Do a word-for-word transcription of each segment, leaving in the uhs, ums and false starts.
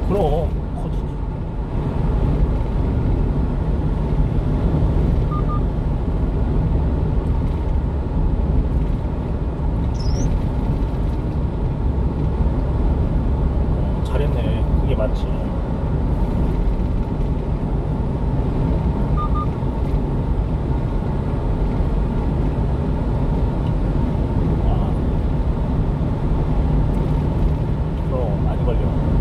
그럼 커지지. 어, 잘했네. 그게 맞지. 아, 그럼 많이 걸려.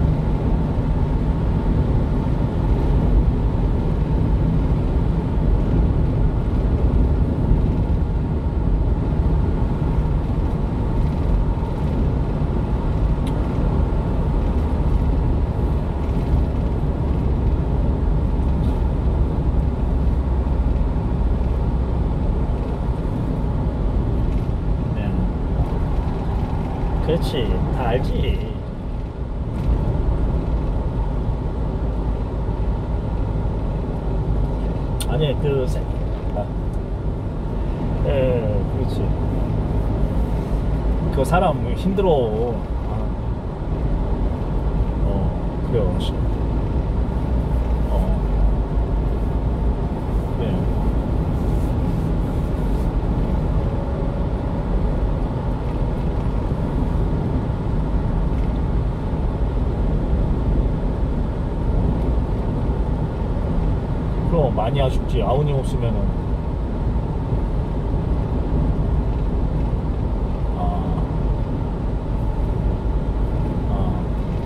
네. 그렇지. 다 알지. 아니 그 세- 아, 예, 그렇지. 그 사람 힘들어. 아, 어, 그래요. 씨. 어, 네. 그럼 많이 아쉽지. 아우님 없으면은. 아, 아,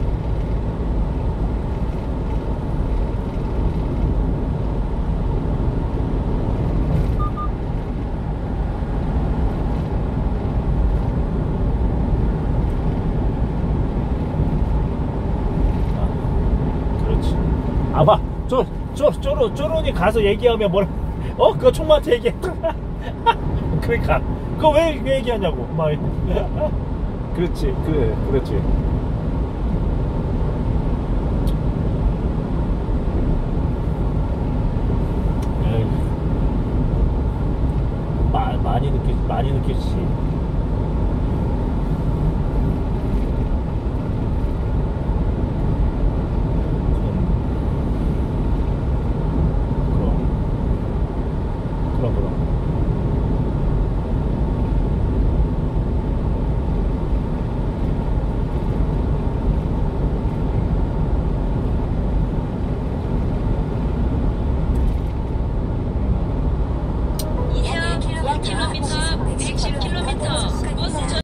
아, 그렇지. 아마 쪼, 쪼, 쪼로, 쪼로니 가서 얘기하면 뭐라, 어? 그거 총무한테 얘기해. 그러니까. 그거 왜, 왜 얘기하냐고. 막. 그렇지. 그래, 그렇지. 에이, 마, 많이 느끼, 많이 느끼지.